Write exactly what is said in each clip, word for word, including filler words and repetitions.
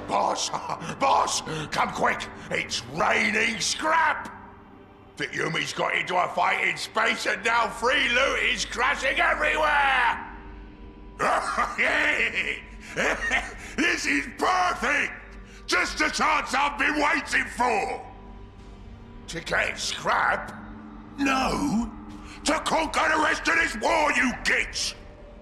Boss! Boss! Come quick! It's raining scrap! The Yumi's got into a fight in space and now free loot is crashing everywhere! This is perfect! Just the chance I've been waiting for! To get scrap? No! To conquer the rest of this war, you gits!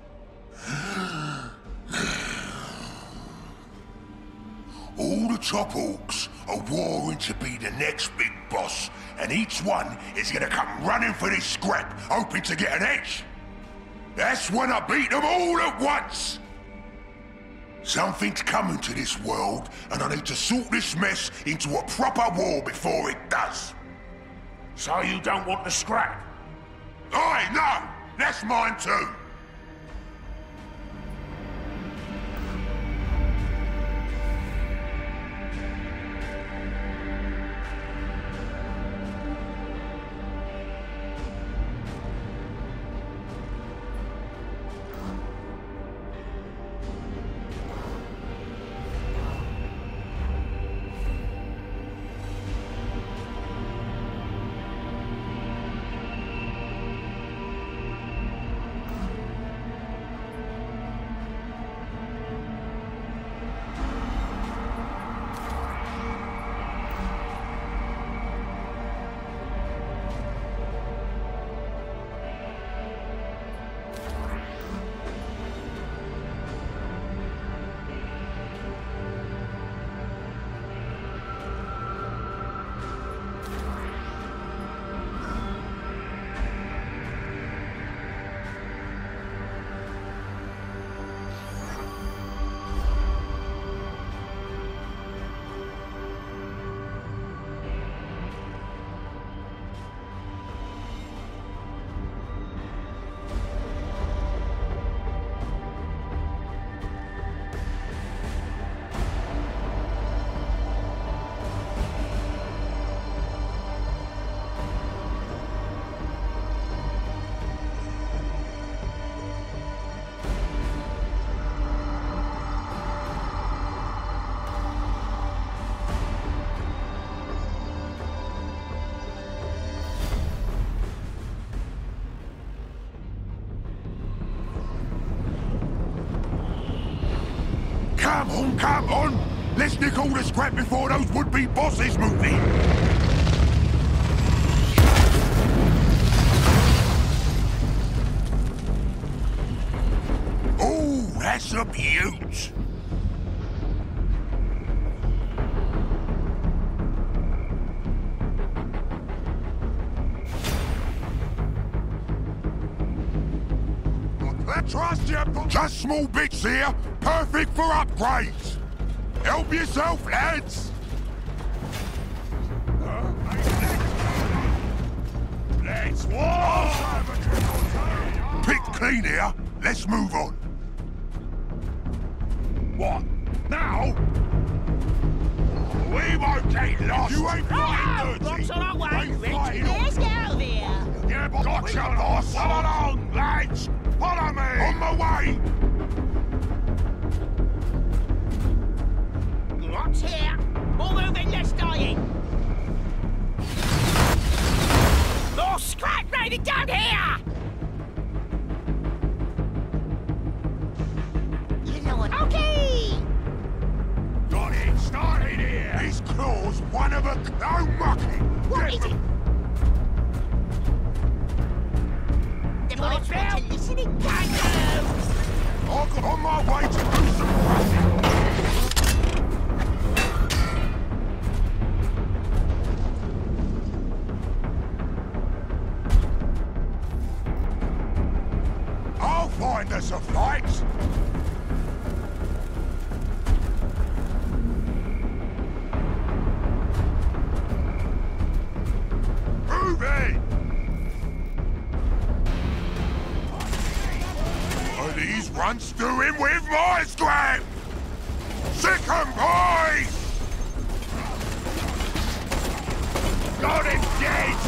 All the top orcs are warring to be the next big boss, and each one is gonna come running for this scrap, hoping to get an edge. That's when I beat them all at once! Something's coming to this world, and I need to sort this mess into a proper war before it does. So you don't want the scrap? Aye, no! That's mine too! Come on, come on! Let's nick all the scrap before those would-be bosses move in! Oh, that's a beaut! Trust you, just small bits here, perfect for upgrades. Help yourself, lads. Let's walk. Pick clean here. Let's move on. What? Now? We won't get lost. You ain't flying dirty. What's on our way, Rich? Let's get out of here. Yeah, but gotcha, boss. Come along, lads. Follow me! On my way! What's here? More moving, less dying! More scrap raiding down here! You know what? Okay! Got it started here! These claws, one of a... No mucking! What is it? Demolish to listening kangaroos! I'm on my way to do some crashing! I'll find us a fight! Move it! These runts doing with my scrap! Sick 'em, boys! Got him dead!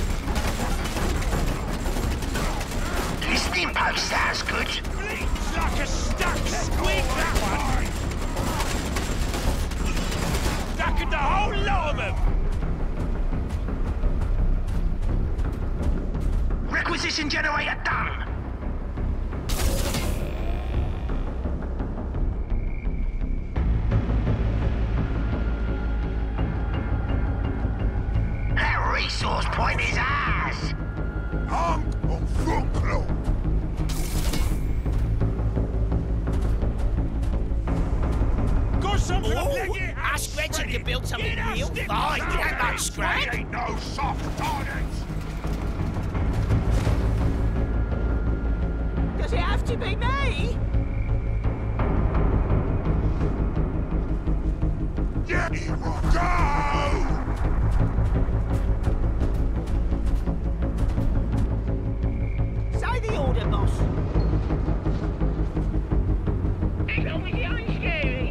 Listening post sounds good. like a stuck squid, that one! Stuck the whole lot of them! Requisition generator done! That resource point is ours! Armed on front claw. Got something up Oh, there? ask Reggie to build something real fine. You don't like scrap. Ain't no soft targets. Does it have to be me? Yeah, here we go! Say the order, boss. As long as you aren't scary.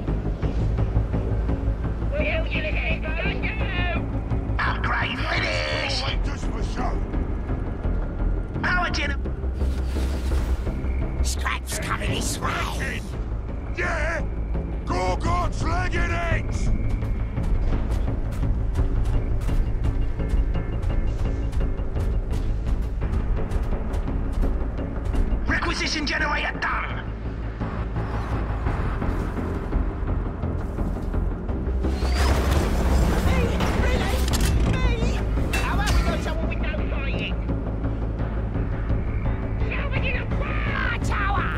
We'll help you ahead, don't you? Upgrade finished! Wait just for show. Power gen... Scrap's coming this way. Yeah! Gorgot's legged eggs! Requisition generator done! Me? Really? Me? How about we go somewhere with no fighting? Somebody in a Ah, tower!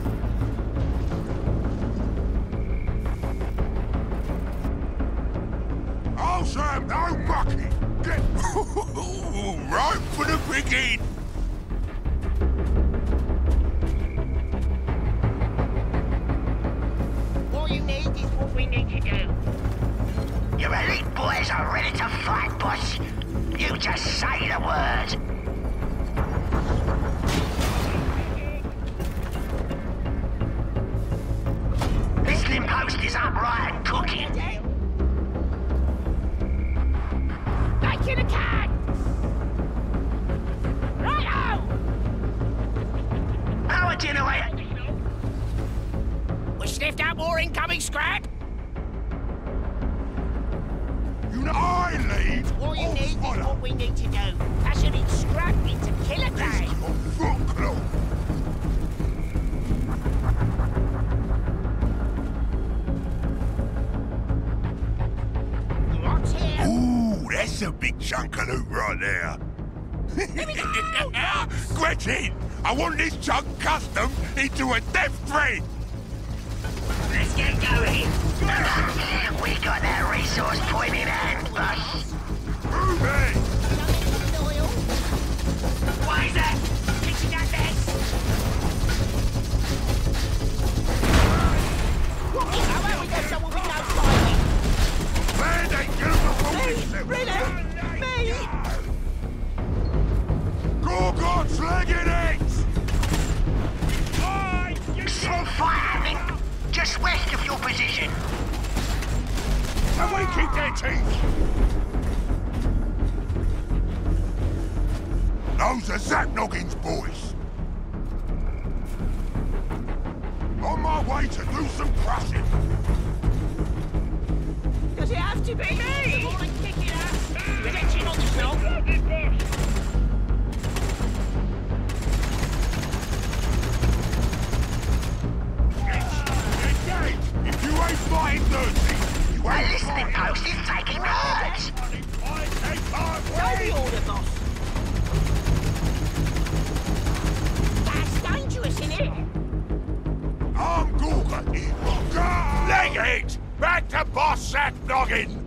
Oh, Sam, no mucking! Get... right for the picking! All you need is what we need to do. Your elite boys are ready to fight, boss. You just say the word. Listening post is upright and cooking. Back in the can! Righto! Power generator. We sniffed out more incoming scrap. You know I lead. All you or need is follow. what we need to do. Fashioning scrap into killer This game. on front claw. What's here? Ooh, that's a big chunk of loot right there. Gretchen, I want this chunk custom into a death thread. Let's get going. We got that resource point in hand, boss. Ruby! Why is that? Fixing that mess. How about we go somewhere with no fighting? Man, they beautiful Me? themselves. Really? Me? Gorgot's legged eggs! Small fire happening just west of your position. And we keep their teeth. Those are Zap Noggins, boys. On my way to do some crushing. Does it have to be me? Come on and kick it out. Protection on yourself. If you ain't fighting dirty, you My ain't listening fighting. post is taking notes. Tell the order, boss. That's dangerous, isn't it? I'm Gorgot here. Legheads! Back to Boss Zap Noggin!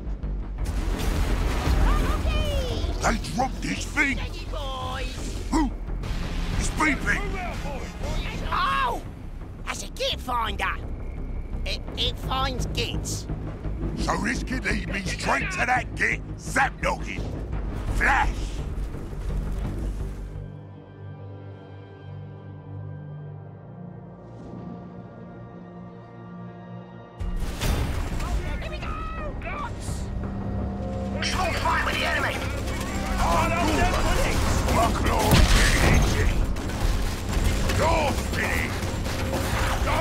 They dropped this thing! Steady, boys. Who? It's beeping! Oh! That's a git finder. It, it finds gits. So this could lead me straight to that git, Zap Noggin. Flash! Here we go! Guts! Small fight with the enemy. I'm Gorgot! My claws spinning! You're spinning!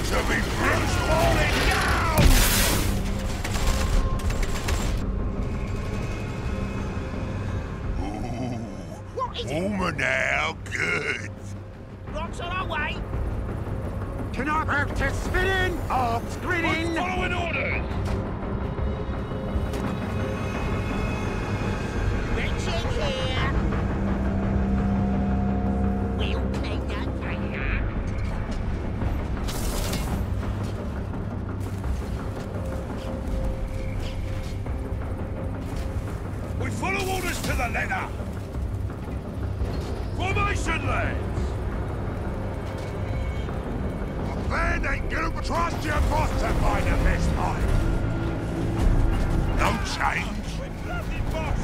to be bruised. Falling down! Ooh. What is it? Warmer now. Good. Rocks on our way. Can I have to spin in? Oh, spin in! Following orders! Richard here. We'll clean that fire. We follow orders to the letter! Formation, lads! Man ain't gonna trust your boss to find the best time. No change. We're bloody boss!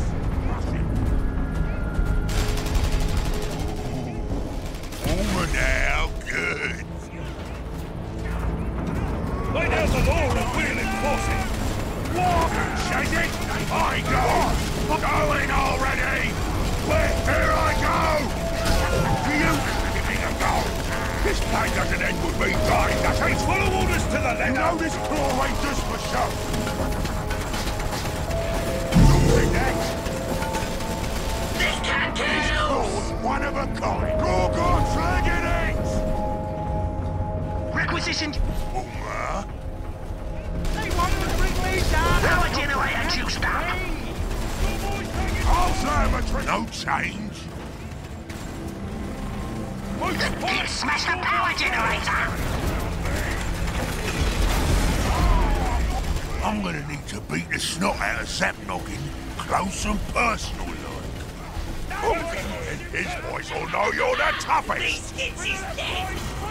Warmer now. Good. Lay down the law and we'll enforce it! What? Chase it? I go! Going already! Where? Here I go! Do you give me the go? This play doesn't end with me dying, does it? Follow orders to the You letter! know this claw ain't just for show. Something next. This can't kill! Claw's one of a kind. Gorgon's legged eggs! Requisitioned Boomer. They want to bring me down! power generator juiced up. Observatory. No change. Let's smash the power generator! I'm gonna need to beat the snot out of Zapnoggin close and personal like. Oh, and his boys will know you're the toughest. It's his death.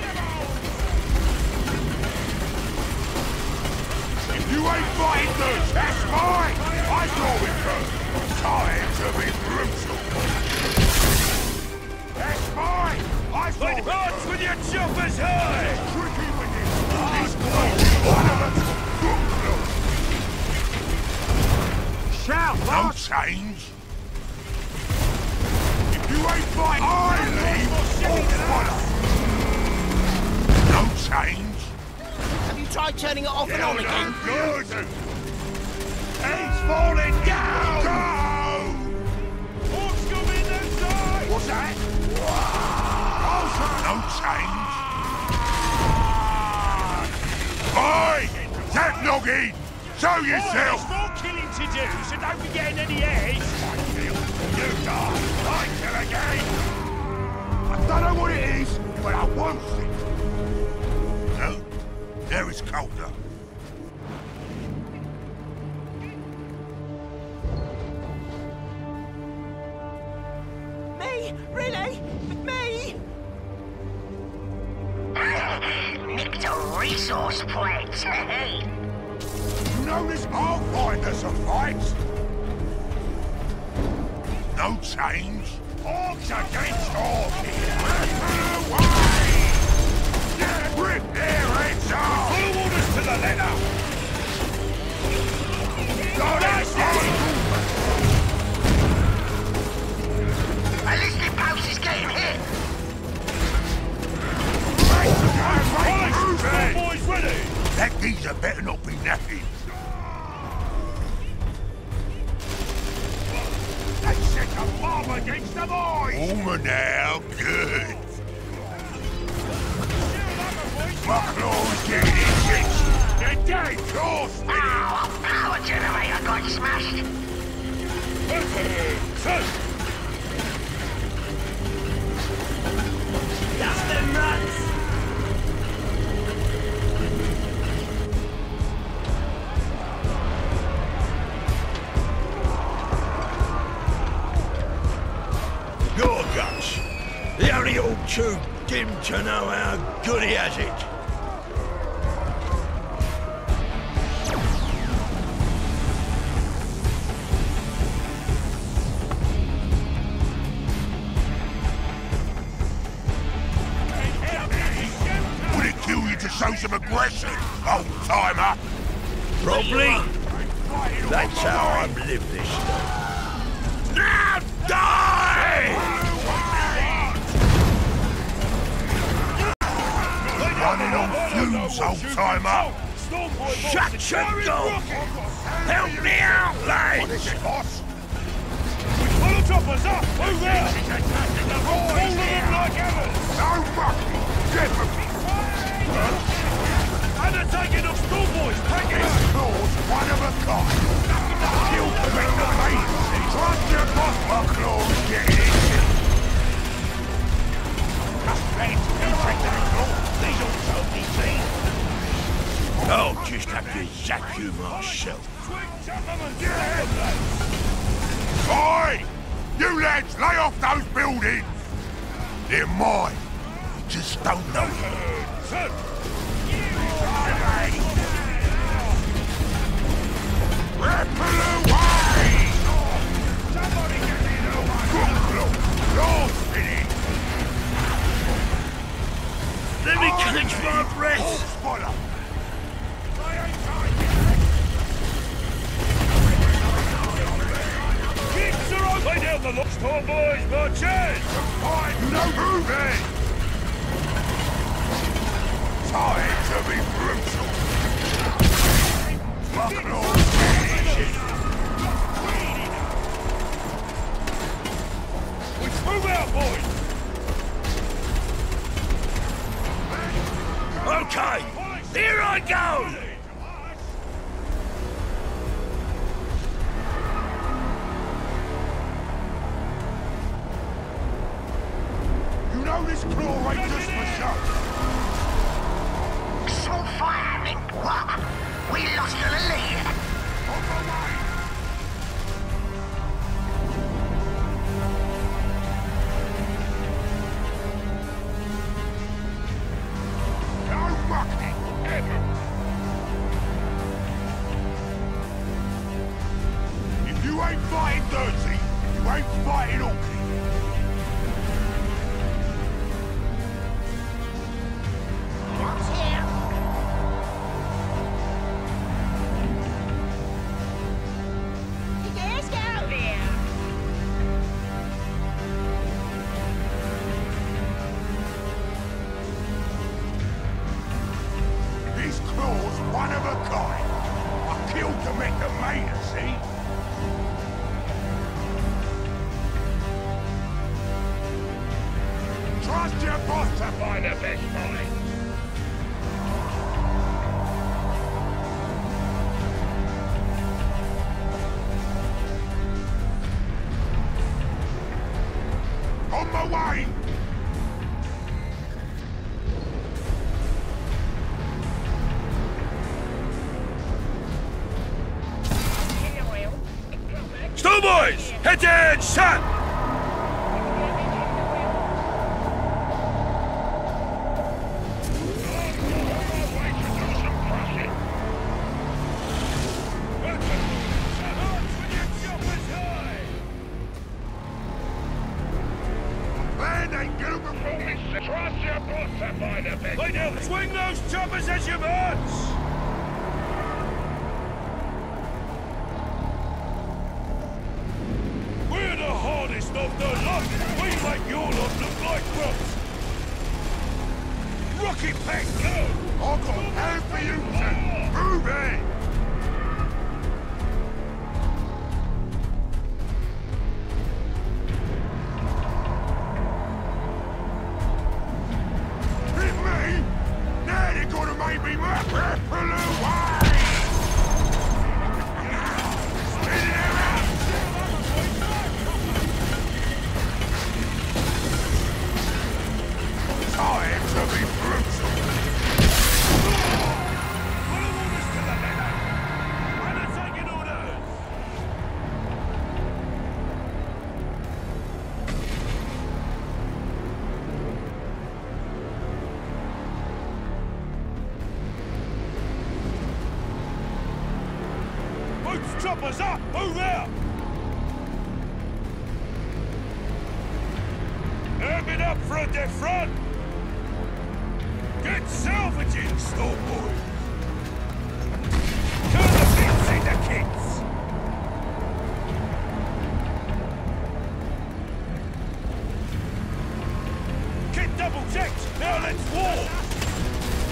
If you ain't fighting this, that's mine. I saw it first. Time to be brutal. That's mine. I saw it Advance first. with your choppers high! Tricky with this. This claw's one of us. Shout, No boss! change. If you ain't fighting, I leave. All follow. No change. Have you tried turning it off and on again? Good. He's falling down. Go. Orcs coming inside! What's that? No change. Oi! Zapnoggy! Show There's yourself! more killing to do, so don't be getting any eggs! I kill, you die, I kill again! I don't know what it is, but I want it. No, there is colder. Me? Really? Me? Nicked a resource plate. You know this, I'll find us a fight. No change. Orcs against orcs here. Away! Yeah, rip their heads off! Follow orders to the letter! Got it! Ballistic post is getting hit. All boys ready! That geezer better not be napping. They set a bomb against the boys! Warmer now, good. My claws getting itched. They're dead, claws spinning. Ow, a power generator got smashed. Dust them ruts! Gorguts, the only orc too dim to know how good he has it. Would it kill you to show some aggression, old timer? Probably. That's how I've lived this life. Now die! running on fumes, old-timer. Shut your door! Help me out, lads! What is it, boss? Pull the choppers up! Move there! All of them like hammers! No mucking! Definitely! And they're taking off schoolboys! Pack it This up! claw's one of a kind. Kill to make the main. Trust your boss, my claw is getting it. Just ready to penetrate that claw. These all totally seen. I'll just have to zap you myself. Quick, gentlemen! Get ahead, lads! Oi! You lads, lay off those buildings! They're mine. You just don't know it. Sir! Ripple away! Somebody get me the one! Good claw! You're spinning! Let me catch my breath! Horse follow! Kids are open! Lay down the locks, poor boys! Marches! Fine, no moving! Time to be brutal! Buckle Move out, boys! Okay, here I go! You know this claw ain't just for show. Small fire happening. What? We lost the lead. On the way! No mucking! Ever! If you ain't fighting dirty, you ain't fighting Orky. What's here? Let's go there. This claw's one of a kind. I killed to make the mater, see? Trust your boss to find the best fight. On my way! Schoolboys! Head down, shut! Man ain't gonna perform this. Trust your boss to find the best. Lay down, swing those choppers as you march! We're the hardest of the lot! We make your lot look like rocks! Rocket pack, go! I've got a hand for you two. Move it! Hit me? Now they're gonna make me mad. Ripple away! Spin it out! Time to be brutal! Follow orders to the letter! And they're taking orders! Boots, choppers up! Move out! Herb it up front, their front! Get salvaging, schoolboys! Turn the bits into kits! Kit double checked! Now let's war!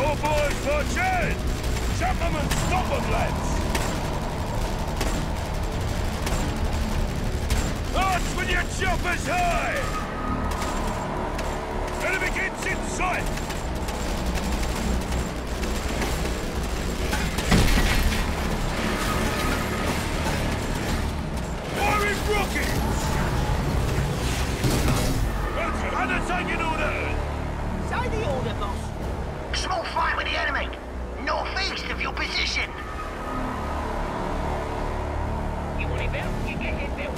All boys for a change! Chop 'em and stop 'em, lads! Arch with your choppers high! Enemy gets in sight! Firing rockets! Undertaking orders! Say the order, boss. Small fight with the enemy. Northeast of your position. You want it built? You get it built.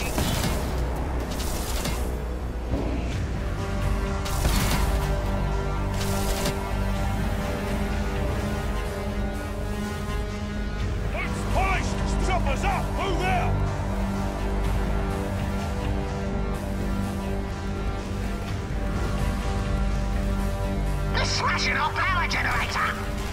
Boots polished! Choppers up! Move out! They're smashing our power generator.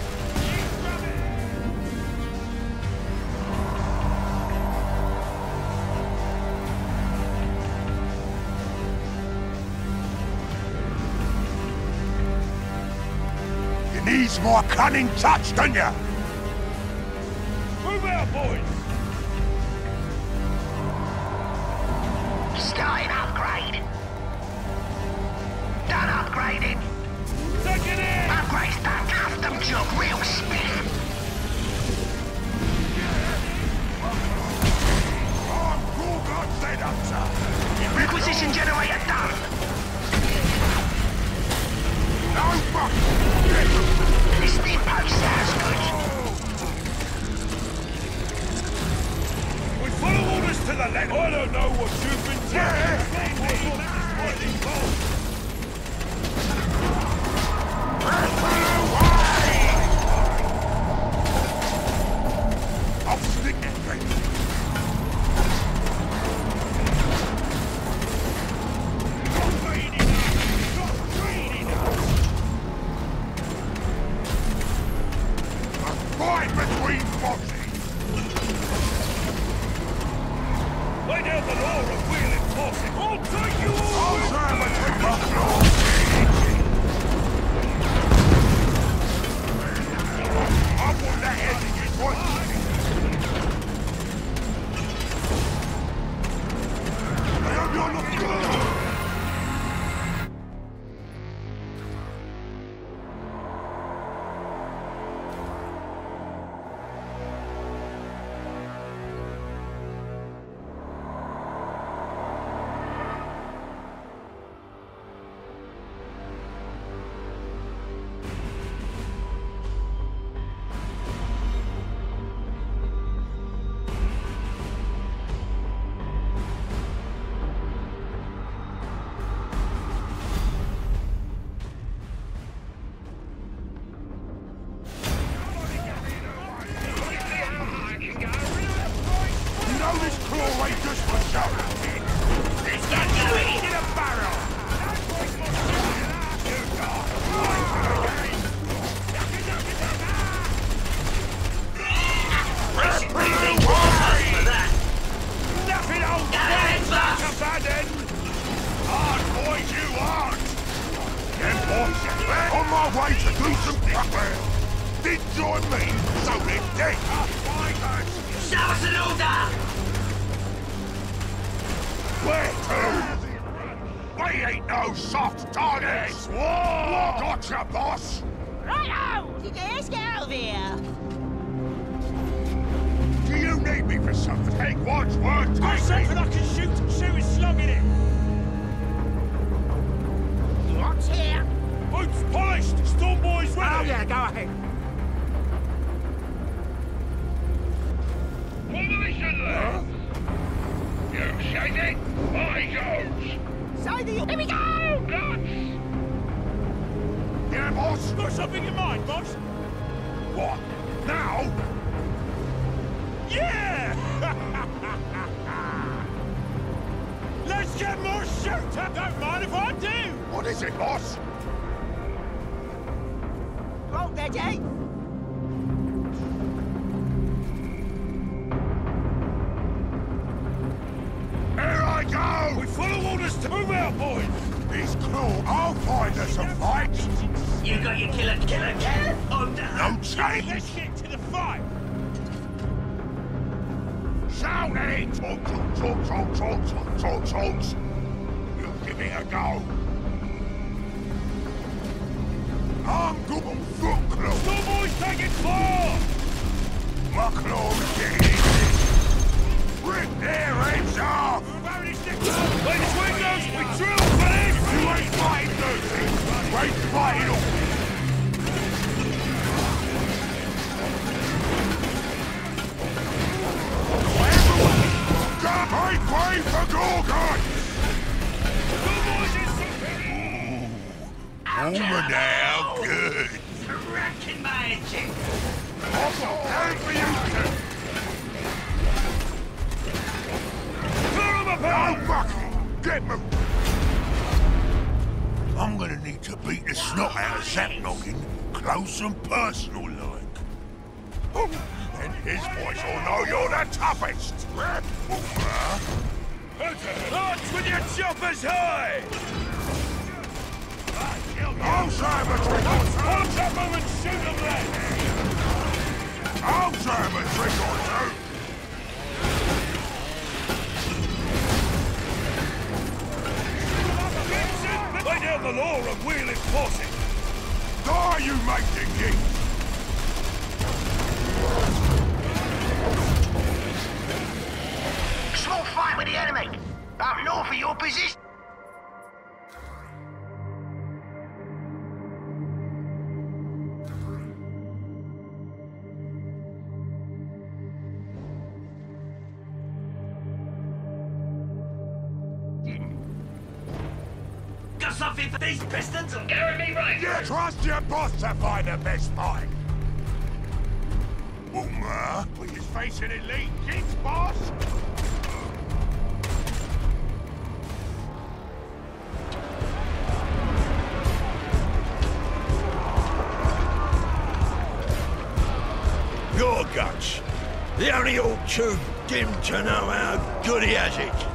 You needs more cunning touch, don't ya? Move out, boys! Starting upgrade. Done upgrading. Take it in! Upgrade's done. Custom job. Real spiff. Oh, cool God, set up, sir. Requisition generator done. No fuck! This depot sounds good. We follow orders to the left. I don't know what you've been telling I'll stick it, baby. A fight between bosses. Lay down the law and we'll enforce it. I'll take you all I'll with serve me. a trooper. I want that head to get one. I hope you're not good. You know this claw ain't just for show. Let's get going! In a barrel. Nothing old Go ahead, boss! a bad end. Hard boys, you aren't. Them boys, on my way to do some prepare. Did join me, so they're dead. Show us an order! Where to? We ain't no soft targets. War. Gotcha, boss. Righto! Let's get out of here! Do you need me for something? Take one's word. Do something I can shoot and shoot is slugging it. What's here? Boots polished. Storm boys ready. Oh, yeah, go ahead. Formation left. You said it. I goes. Say the order. Here we go! Guts. Yeah, boss. Got something in mind, boss? What? Now? Yeah! Let's get more shoot! Don't mind if I do! What is it, boss? Roll ready? Here I go! We follow orders to move out, boys! This crew, I'll find us a fight! You got your killer killer killer? On No change. Let's get to the fight! Shout at it! Talk, talk, talk, talk, talk, talk, talk, talk. You give it a go. I'm good on foot claw. Schoolboy's taking fire! My claw's getting in this. Rip their heads off! Ladies windows, we drill for this! You ain't fighting dirty. Ain't fighting all. God, make way for Gorgon! Schoolboy's in something! Over now, good. cracking my engine. I've got time for you two. Clear him apart! No fucking! Get me! I'm gonna need to beat the snot out of Zap Noggin close and personal like. And his boys will know you're the toughest! Launch with your choppers high! Alzheimer's trick or two! Punch up them and shoot them then! Alzheimer's trick or two! Lay down the law and we'll enforce it! Die, you making geeks! Small fight with the enemy. Up north of your position. Got something for these pistons? I'm carrying me right. Yeah, trust your boss to find the best fight! Boomer, will you face an elite kicks, boss? Your guts. The only old too dim to know how good he has it.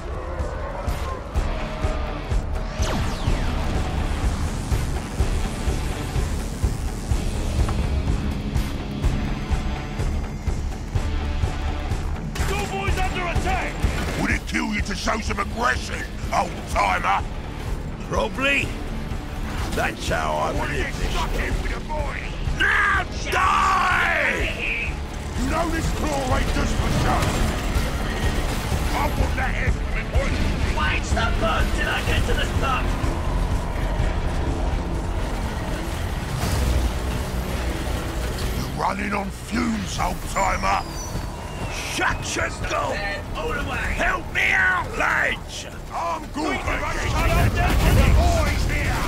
Schoolboy's under attack! Would it kill you to show some aggression, old-timer? Probably. That's how I Want to live get this. stuck in with a boy? Now die! You know this claw ain't just for show. I'll put that in for me, boy. Wait, stop bug till I get to the spot. You're running on fumes, old-timer. Shut your door! All the way. Help me out, lads! I'm good for Shut getting up, the Deputy! boys here.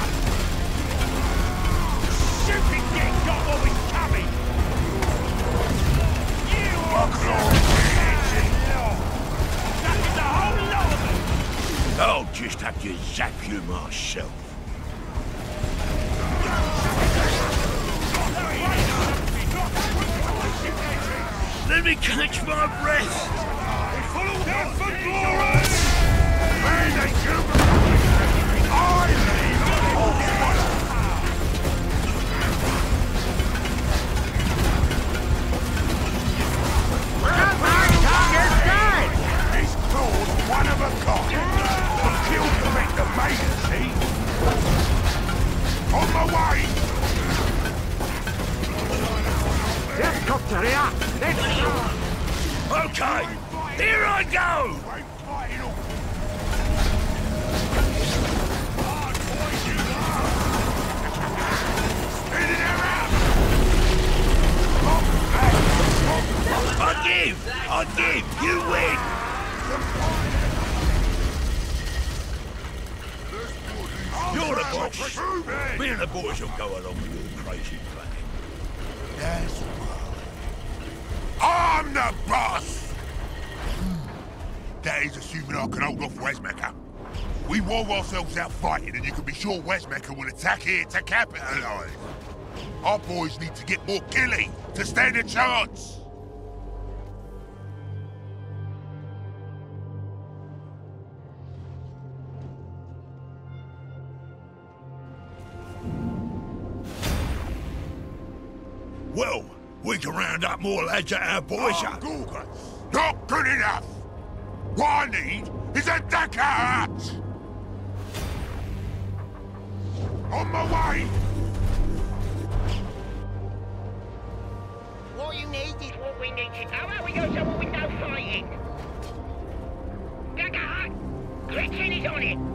Shooting get got what was coming! You My claw's getting That is a whole lot of them! I'll just have to zap you myself. Let me catch my breath! Follow down for glory! Man, they kill me. I leave all This claw's one of a kind. The kill to make the maiden, see? On my way! Helicopter here! Let's go! Okay, here I go! Ain't fighting all. Spinning around! I give! I give! You win! You're the boss. Me and the boys will go along with your crazy plan. That's right. I'm the boss! That is assuming I can hold off Westmacher. We wore ourselves out fighting, and you can be sure Westmacher will attack here to capitalise. Our boys need to get more killing to stand a chance. Well, we can round up more lads at our boy shop. Gorgon, not good enough. What I need is a Dakar hut. On my way. What you need is what we need to know. How we go somewhere with no fighting. Dakar hut. Gretchen is on it.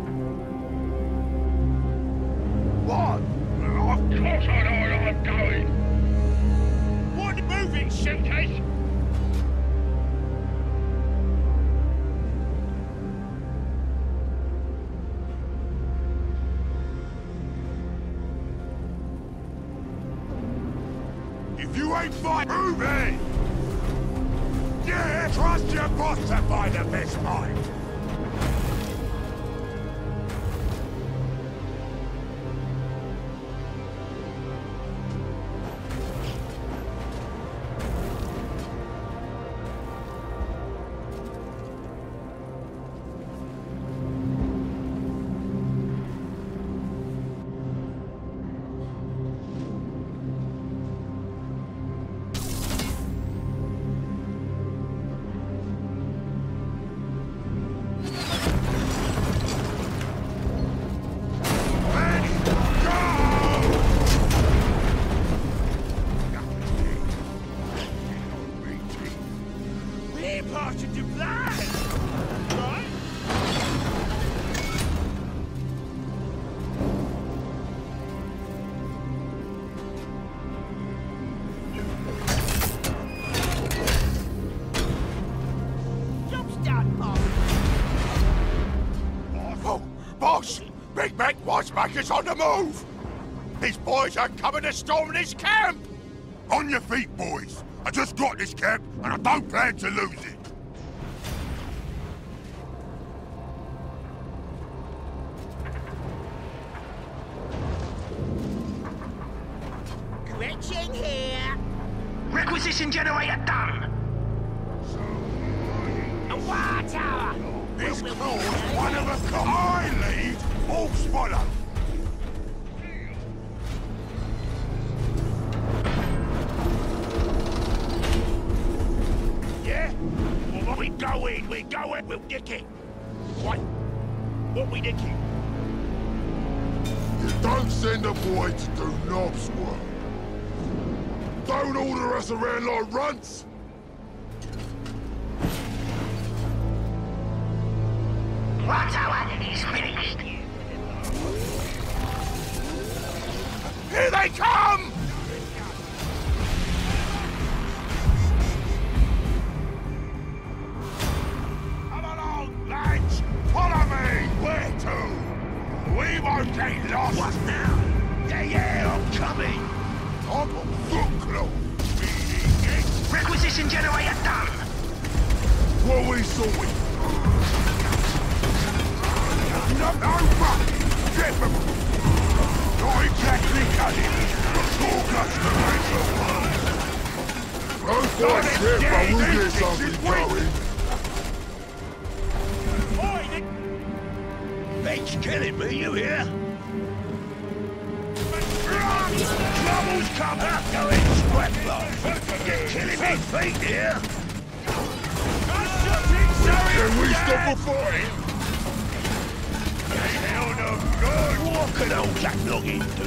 What? Of course I know where I'm going. What are you moving, suitcase? If you ain't fight, move it! Yeah, trust your boss to find the best fight. Big Mac Watchmaker's on the move! These boys are coming to storm this camp! On your feet, boys! I just got this camp, and I don't plan to lose it! Gretchen here. Requisition generator done. A war tower. This claw's one of a kind! I lead, all follow! Yeah? Well, we go in, we go in, we'll dick it. What? What we dicking? You don't send a boy to do knobs work. Don't order us around like runts! Watch tower is finished. Here they come! Come along, lads! Follow me! Where to? We won't get lost! What now? Yeah, yeah, I'm coming! I'm a foot claw! Requisition generator done. What we sorting? No, no, run! Get them! Not exactly cutting, but full customers of one! No fight shit, but we'll get something going! Ben's killing me, you hear? Trouble's come out, going scrap lot. You're killing me feet here. Can we stop a fight? Hell no good. What can old Jack Noggin do?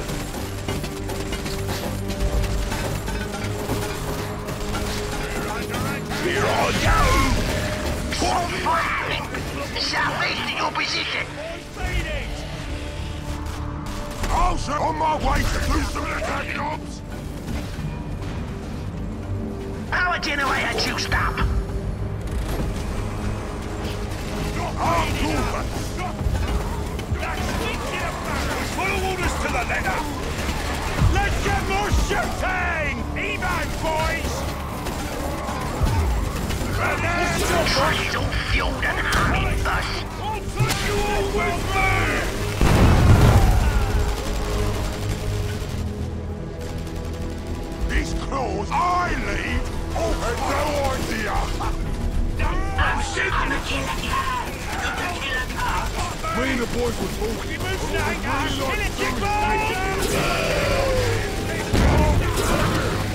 Here I go! Southeast of your position. Oh, sir, on my way to do some attack jobs! Power generator juiced up. Oh, Gorgon! Follow orders to the letter. Let's get more shooting! Evan, boys! Train's all fueled and humming, bus. I'll take you all with me! These claws I lead all had no idea! I'm shooting the killer cat! The killer cat! Me and the boys were talking. He moves like us! Kill it, Jigbo!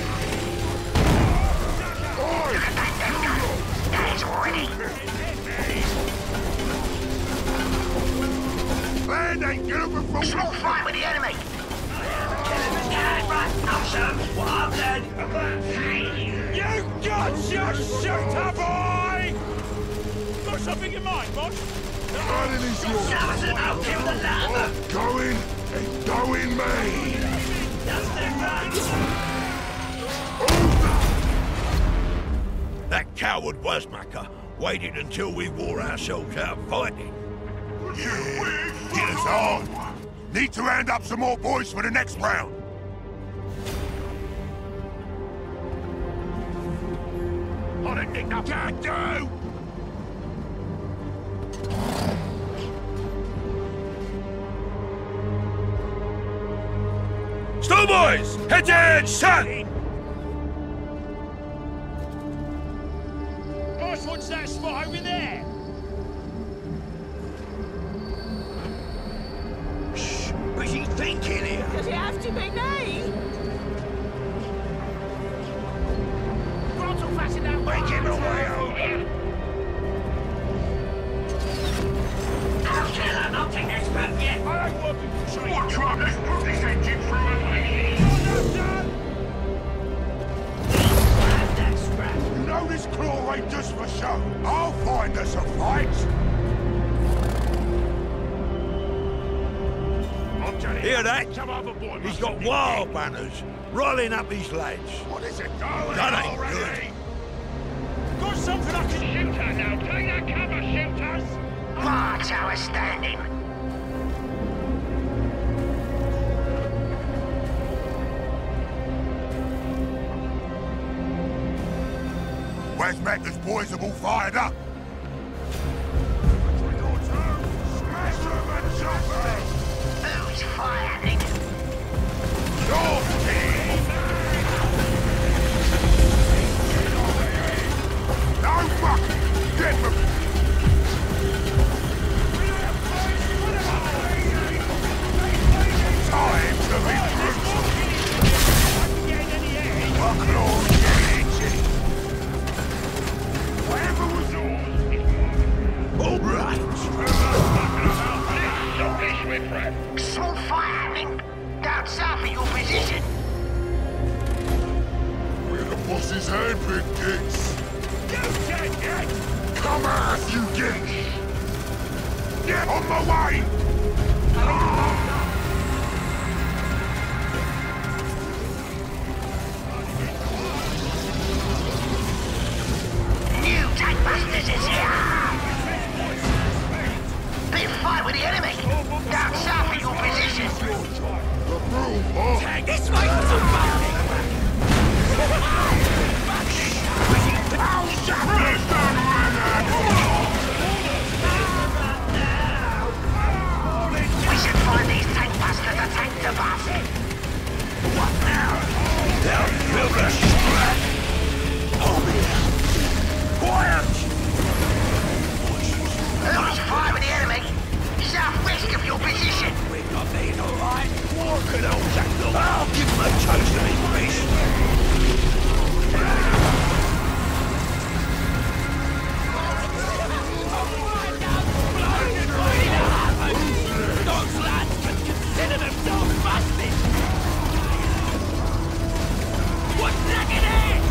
What up, then? You got your shooter, boy! Got something in mind, boss? Running is yours. Saracen, I'll kill the lava! Going and going me. Dustin, run! That coward Wazmaker waited until we wore ourselves out fighting. Yeah, get us on. Need to round up some more boys for the next round. On it, Nick, now. Can't do. Still, boys! Head to head, son! Boss wants that spot over there. Shh! What's he thinking here? Does it have to be me? Throttle fasten that way. Make him away over. I'll kill him, I'll take that scrap yet! I ain't working for trade. What's wrong? Let's move this engine through a Have that scrap! You know this claw ain't just for show. I'll find us a fight. Hear that? Some other boy He's must got have been wild banners rolling up his lads. What is it going That ain't already? Got something I can shoot at now. Take that cover, shooters! Bar tower standing. Wazmaker's boys have all fired up. Smash them and chop them. Who's firing? Your team. No fuck. Get them. Time to be brutal. Fuck Lord, get itchy. Whatever was yours. All right! Small fire happening. Down south of your position. We're the boss's handpick, kids. You can't get! Come on, you get. Get on my way. New tank busters is here! Big fight with the enemy! Down south of your position! The broom, huh? Take this way for some fucking. We should find these tank busters to tank the bus! What now? They'll feel the strap! Hold me out! Quiet! Who's fire with the enemy? Southwest of your position! We got these all right. Walk it on, Jack. I'll give him a taste of his beast. Those lads can consider themselves busted. What's dragging in?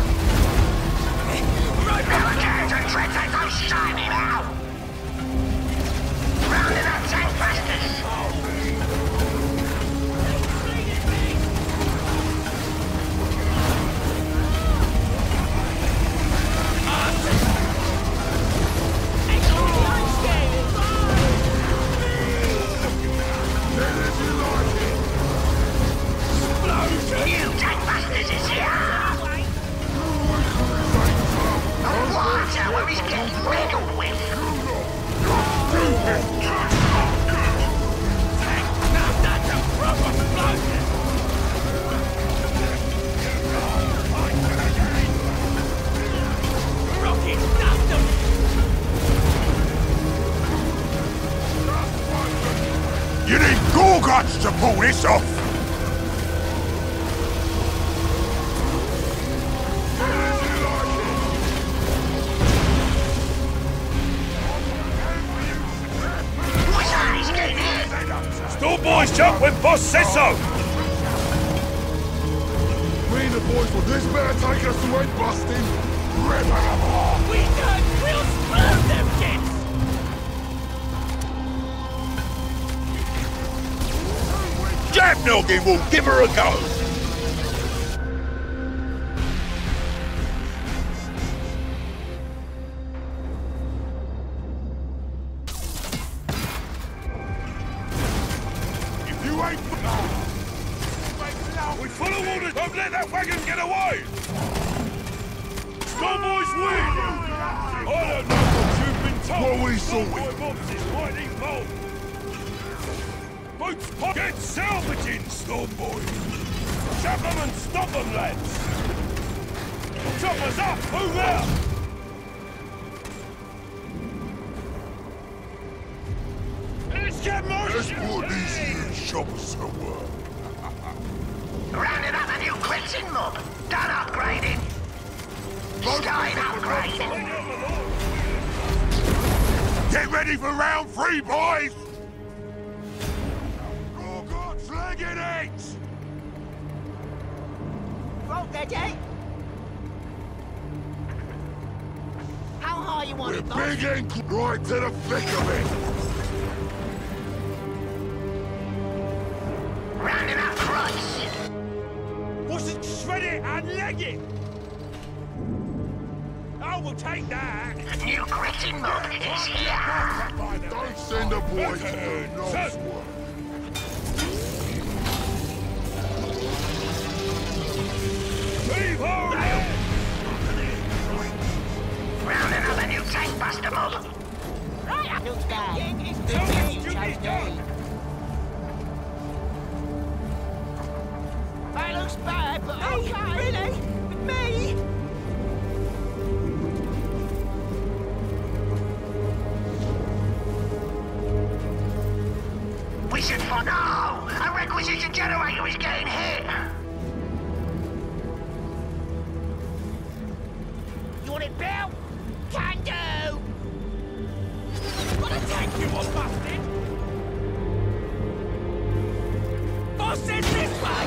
Hurricanes and treads, don't shine him out! Rounding up tank busters! New tank busters is here! A water tower is getting riddled with! Now that's a proper explosion. Rocket stuffed them. You need Gorguts to pull this off. What's that? He's getting in! Still boys jump when boss says so! and the boys will this better take us to Ed Busting. Rip them off! We done! We'll explode them kids! Jab noggin will give her a go! If you ain't... We follow orders! Don't let that wagon get away! Stormboys win! I don't know what you've been told! What we saw we- Stormboy Bob's is mighty bold! Boots pop! Get salvaging, Stormboy! Chop them and stop them, lads! Choppers up! Move out! Let's get more Let's shooting! put these here shoppers to work. Rounding up a new Quentin mob. Done upgrading. Starting upgrading. Get ready for round three, boys! Oh God, flagging it! Roll ready. How high you want We're it, boss? big and cl- right to the thick of it. Rounding up Christ. Wasn't shred it and leg it! Oh, we'll take that! New Quentin mob is here. Don't send the boys to do no Sir. work. Leave her! Rounding up a new tank buster mob. Right, looks bad. It's Tell good us you to chose be me. done. That looks bad, but okay. Really? Me? We should find... No! A requisition generator is getting hit. You want it, Bill? Can do! What a tank you was busted! Boss says this way!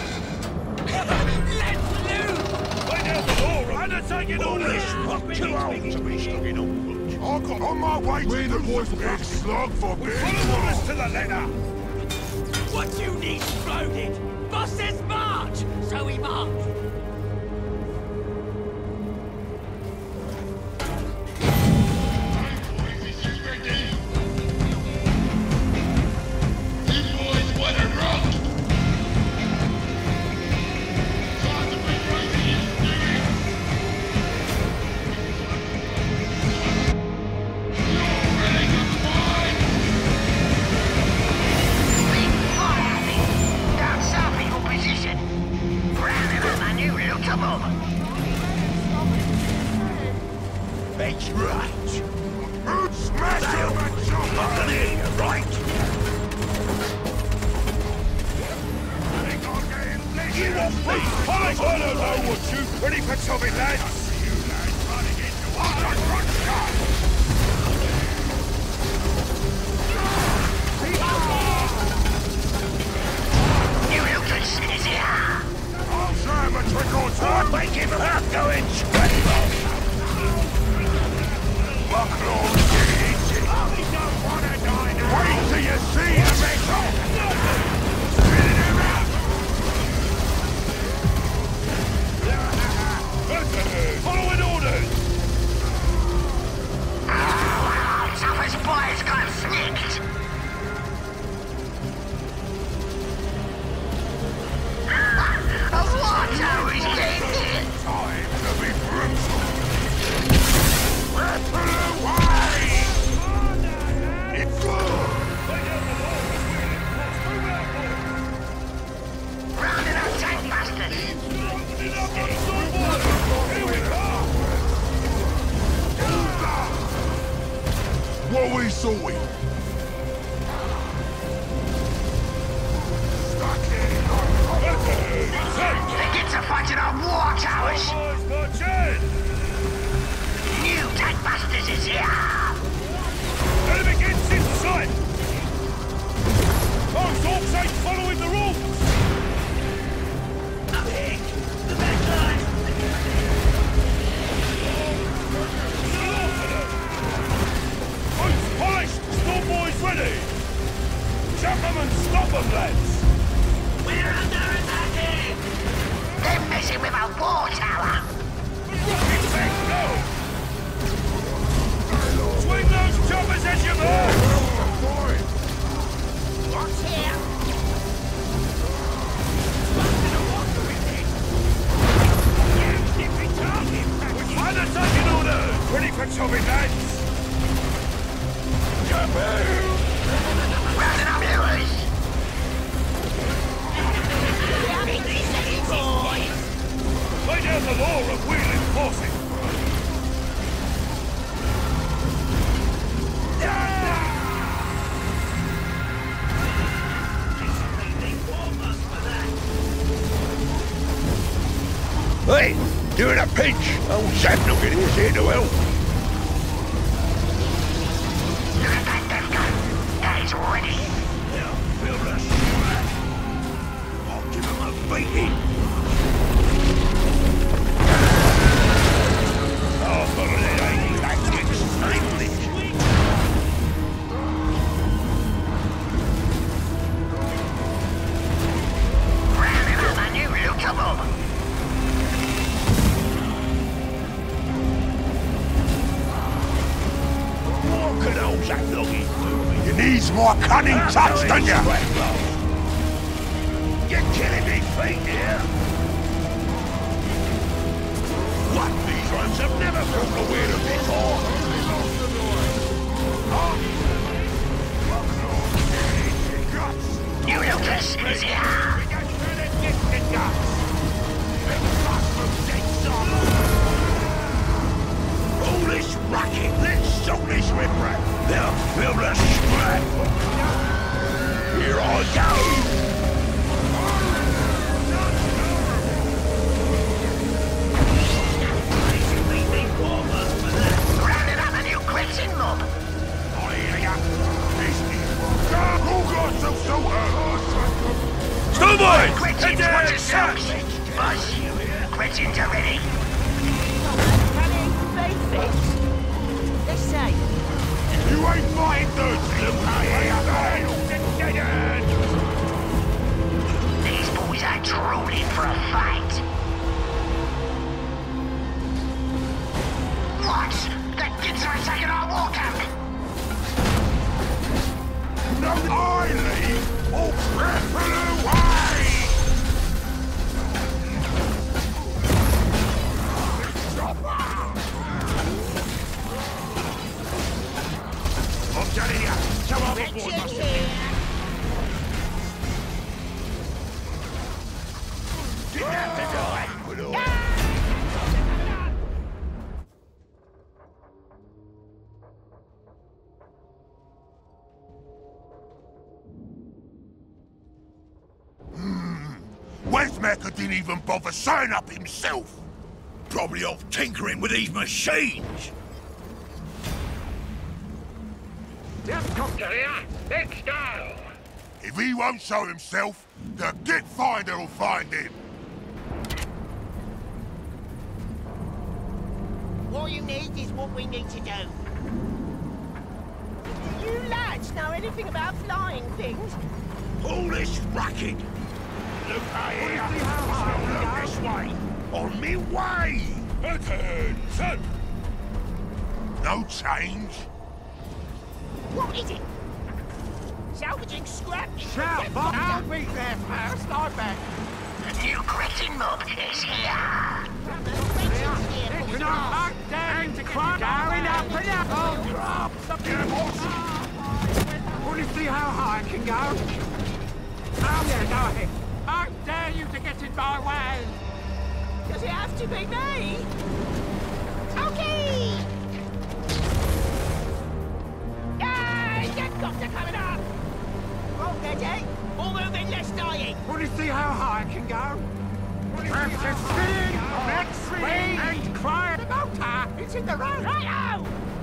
Let's loot! Way down the door! Undertaking all this! Too old to be stuck in all. I got on my way We to and the do boys some will big big slug for We big follow orders slug. to the letter! What you need exploded! Boss says march! So we march! Down south in your position. Rounding up a new looter mob. That's right. Mood smash him and jump I can hear you, right? You want me? I don't know what you... Ready for something, lads? New looters is here. I'll show him a trick or two! Make him half go in straight off. Buckle, get easy! Wait till you see him, Mitchell! Spitting him out! Following orders! Oh, toughest boys got snicked. A water is getting hit. Time to be brutal! Ripple away! It's good! Rounding up tank bastards. What we saw we? Stuck in! They get to fighting our war towers. Boys, marching! New tank busters is here. Enemy gets in sight! Those orcs ain't following the rules! Heck, the dealing with a war tower. Rocket tank, no! Swing those choppers as you move! What's here? We're attacking orders! Ready for chopping, lads! Rounding up yours. Lay down the law of wheel enforcing! Hey! You're in a pinch! Old Sapnugget is here to help! Look at that death gun. That is ready. Now, build a strap! I'll give him a beating! Oh, but it ain't tactics, ain't it? Rounding up a new lootable. What can old Sapnugget do? You need more cunning touch, don't you? You're killing me feet here! What? These ones have never felt the weight of before! New Lucas is here. All this racket, let's sort this riprap! Now build a strap! Here I go! Rounding up a new Quentin mob. Snowboy! Quentin's wants a sausage. Boss, Quentin's are ready. Let's say. You ain't fighting Thursday! These boys are drooling for a fight. What? The kids are attacking our war camp. No, I leave! All cripple away! I'm telling you, come on, Richard boy, must here. didn't have to die, would all. Westmaker didn't even bother signing up himself! Probably off tinkering with these machines. Helicopter here. Let's go. If he won't show himself, the Git Finder will find him! What you need is what we need to do. Do you lads know anything about flying things? All this racket. Look here. Look this way. On me way. Attention. No change? What is it? Salvaging scrap? Shout, Bob. I'll be there first, I bet. The new Quentin mob is here. We're not back down to crime. Going up and up. Oh, crap. Something awesome. Want to see how high I can go? Oh, yeah, go ahead. How dare you to get in my way? Does it have to be me? Okay! Yay! Helicopter coming up! Roll ready. All moving, less dying. Want to see how high I can go? After spinning, next swing, and cry the motor. It's in the road. Right-o!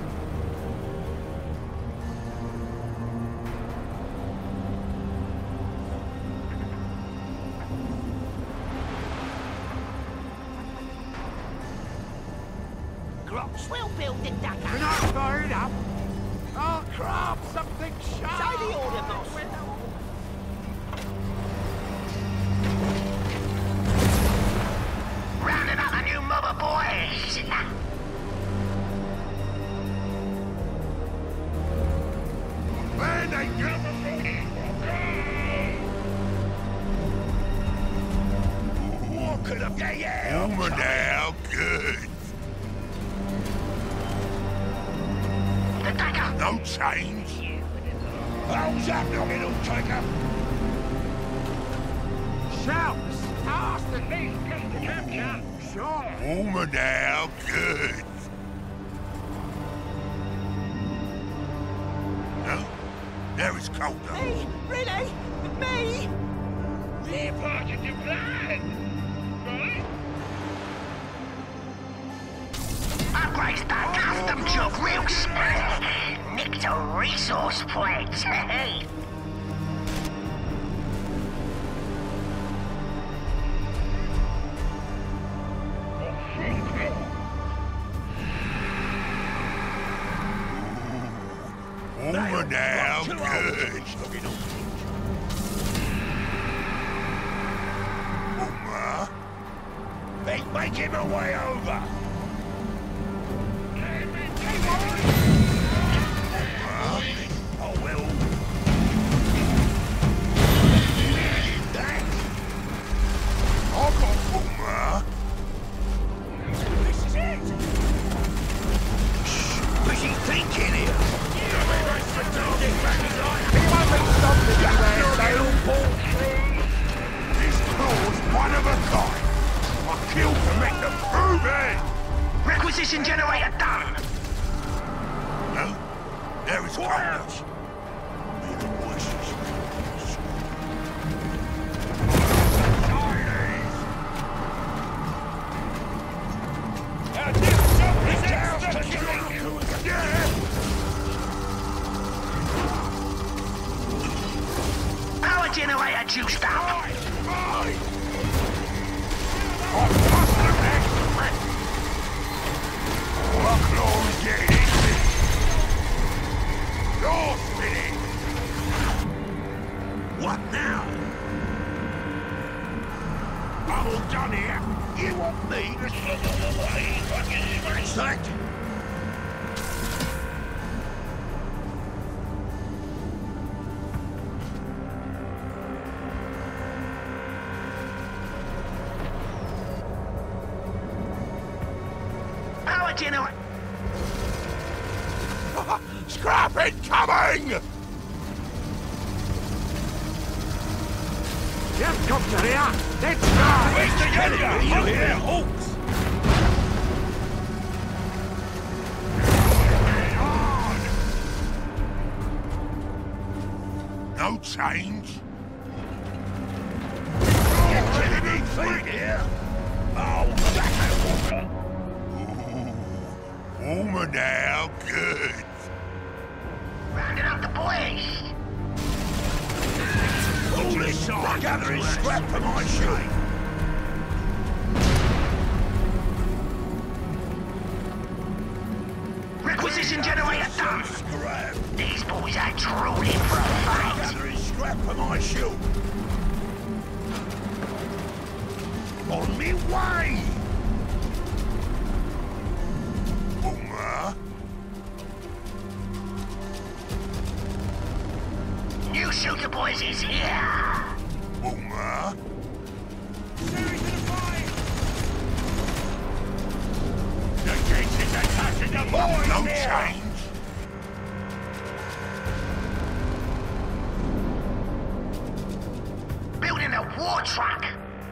Crops will build the duck We're not fired up. Oh, crap, something sharp. Say the order, boss. could have... Yeah, yeah. Warmer now, good. The dagger! No change. How's that looking, all taker? Shouts! Ask the least capture! Sure! Warmer now, good. No? There is colder. Me? Really? Me? We're part of the plan, right? Upgrades done custom job real smack. Nicked a resource point. Hey. Warmer now, good. Warmer. They make him a way over. Oh, well. Thanks. I've got warmer. This is it. What's he thinking here? This claw's one of a kind. I killed to make them prove it. Requisition generator done. No? There is colder. Hear the voices. Now, this jump is extra. Yeah! Power generator juiced up. Right! I must have extra. My claw's getting itchy. You're spinning. What now? I'm all done here. You want me to slither away fucking smash? Power generator. Scrap incoming! Helicopter here! Let's go! Where's the enemy? You hear? Hawks! No change. You're killing me feet here. Oh, that's a walker. Warmer now, good. Rounding up the boys. All this I'm gathering scrap for my shooting. Requisition generator done. Scrap. These boys are drooling for a fight. Gathering scrap for my shield. On me way. Warmer. New shooter boys is here. Warmer. The gates is attacking the boys No here. change. Building a war truck.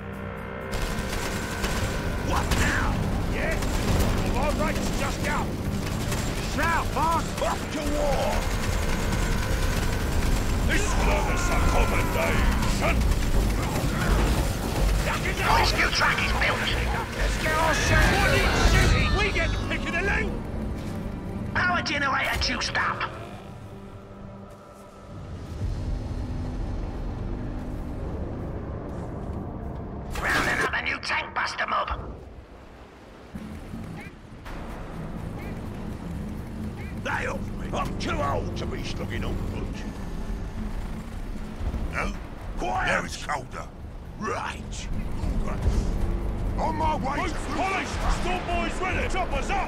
What now? Yeah? My rate's just out. Shout, boss! Off to war. This will us accommodation. Rescue truck is built. Let's get our share. What is shooting? We get the pick of the loot. Power generator juiced up. Rounding up a new tank buster mob. They off me. I'm too old to be slugging on foot. No? Quiet. There is colder. Right. On my way Police! to... Police! Storm boys ready! Choppers up!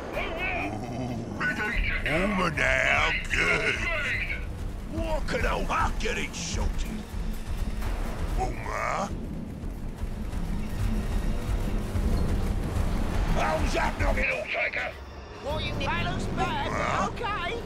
Warmer now, good. What can old I'll get it sorted. Warmer. How's that not little taker? What you need? That looks bad. Okay.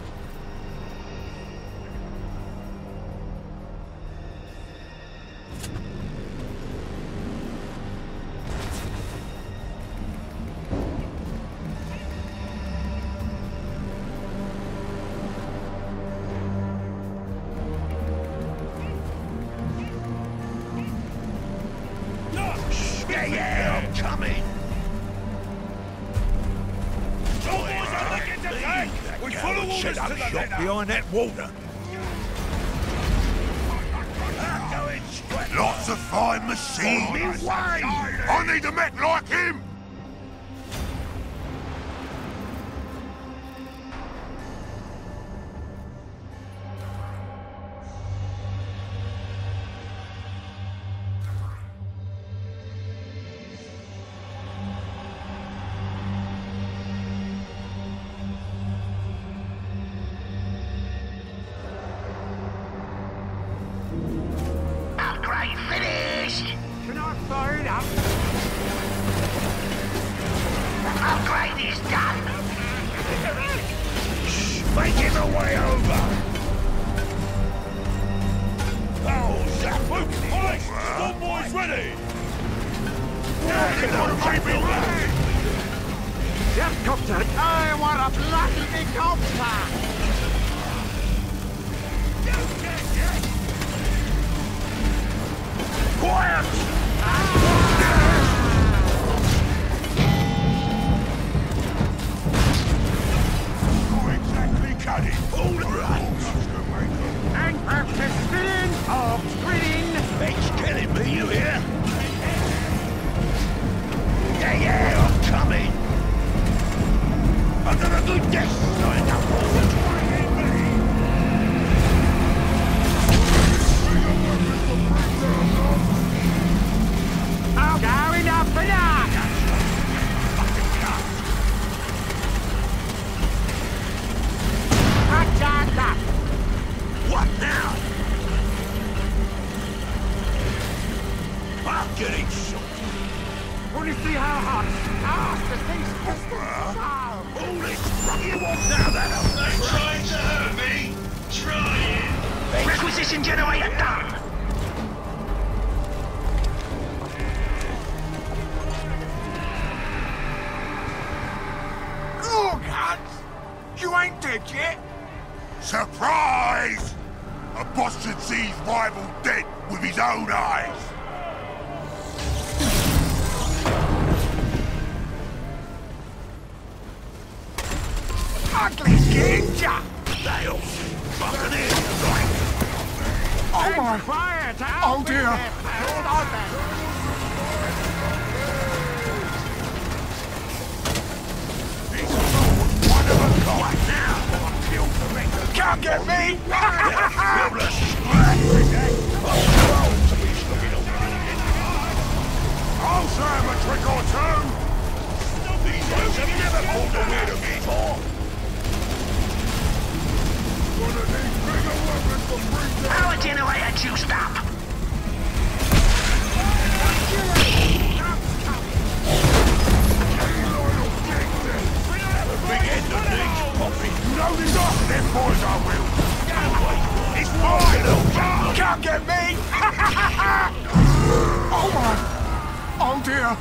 Yeah, yeah, I'm coming. We follow orders to the letter. Behind that water. Lots of fine machines. I need a mech like him. Upgrade finished! Can I fire it up? Upgrade is done! Making my way over. Oh, Zap! Right, Storm Boy's ready. Yes, copter. I want a bloody big copter. Quiet! Not exactly cutting. All right. And perhaps a spin of grinning. It's killing me, you hear? Yeah, yeah, I'm coming. I've got a good death lined up for them. I'm going up for that. Attack! What now? I'm getting shot. Want to see how hot? Ah, the thing's just All this rock you want now, that They're trying to hurt me. Trying. Requisition generator done! Good Hans! You ain't dead yet. Surprise! A boss should see his rival dead with his own eyes. ugly ginger. They'll fucking in, right? Oh my! Quiet! Oh dear! Hold on there. Can't get me! I'll show him a trick or two! These ones have never pulled a weirdo before! Power generator juiced up! Big end of these popping! No, these are them boys I will! It's mine! Can't get me! Oh my! Oh dear!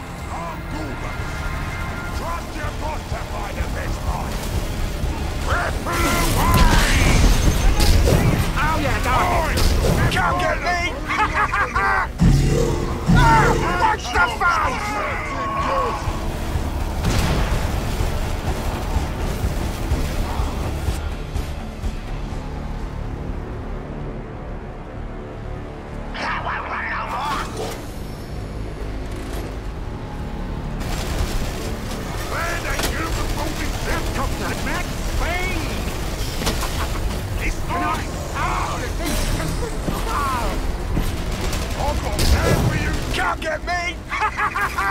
Trust your boss to find the best line! Ripple away! Oh yeah, go! Can't get me! Ah, watch the face! That won't run no more! Where the beautiful Let's top that, Mac! Speed! It's mine! Oh, the thing's just... Oh! I've got time for you! Can't get me!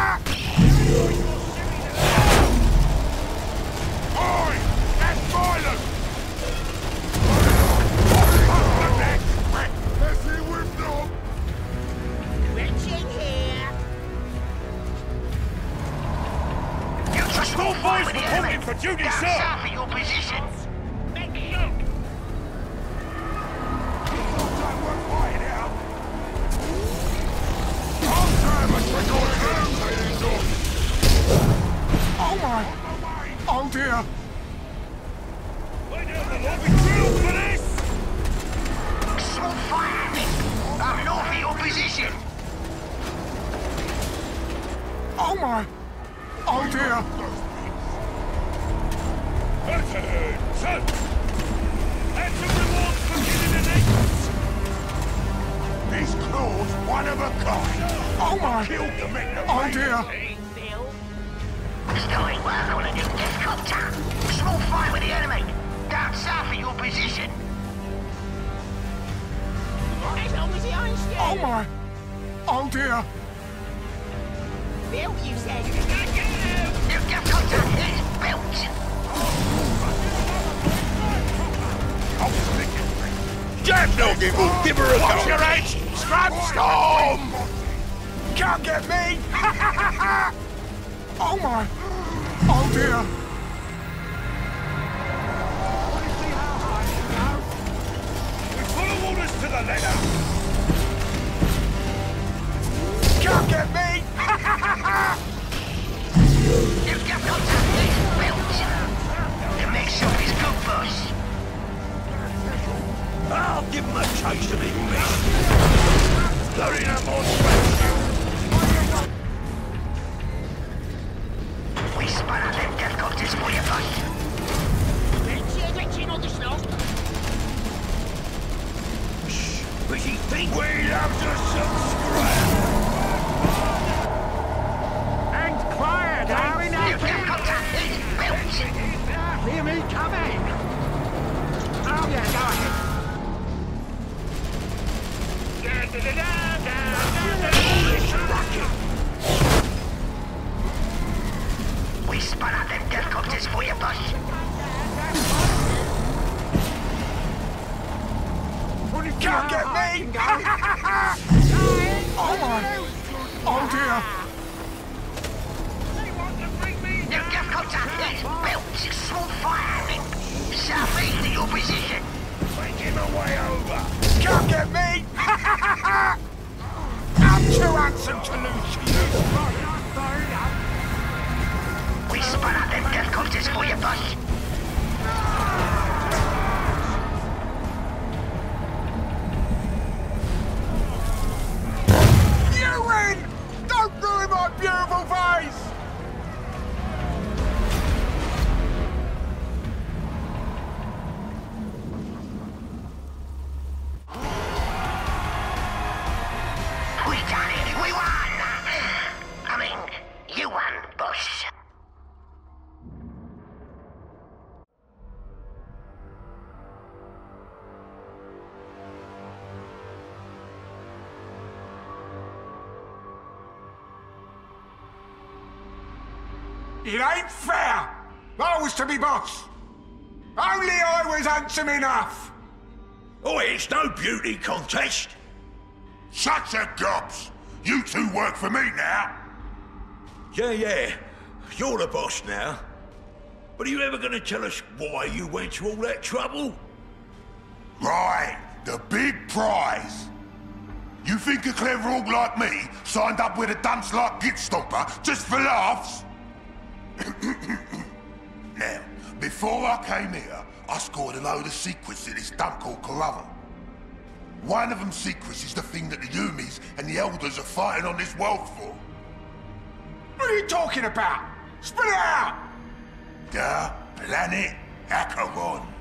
All boys reporting for duty, Down sir! south of your position. Oh my! Oh dear! Lay down the lobby drill for this! Small fire, Nick. Up north of your position. Oh my! Oh dear! Turn, turn! That's a reward for killing an ace! This claw's one of a kind. Oh my! Killed the men that Oh made dear! Starting work on a new death copter. Small fight with the enemy. Down south of your position. Oh my! Oh dear! Bill, you said. New death copter is built. Jack Doggy will give her a Watch go. your edge! Scrap storm! Can't get me! Oh my! Oh dear! We follow orders to the letter! Can't get me! New death copter is built. The next shop is good, boss. I'll give him a taste of his meat. Loading up on scratch. We spun out them death copters for you, boss. Busy thing. We love to subscribe. And quiet, are we New now? death copter is built. Hear me coming! Oh yeah, go ahead. We spun out them death copters for you, boss. Can't get me! Oh my! Oh dear! New death copter is built. Small fire. Southeast of your position. Make him a way over. Can't get me! I'm too handsome to lose to you! We spun out them death copters for you, boss. You win! Don't ruin my beautiful face! We done it. We won. I mean, you won, boss. It ain't fair! I was to be boss! Only I was handsome enough! Oh, it's no beauty contest. Shut your gobs! You two work for me now! Yeah, yeah. You're the boss now. But are you ever gonna tell us why you went to all that trouble? Right, the big prize! You think a clever orc like me signed up with a dunce like Git Stomper just for laughs? Now, before I came here, I scored a load of secrets at this dump called Corruver. One of them secrets is the thing that the Yumis and the Elders are fighting on this world for. What are you talking about? Spit it out! The planet Acheron.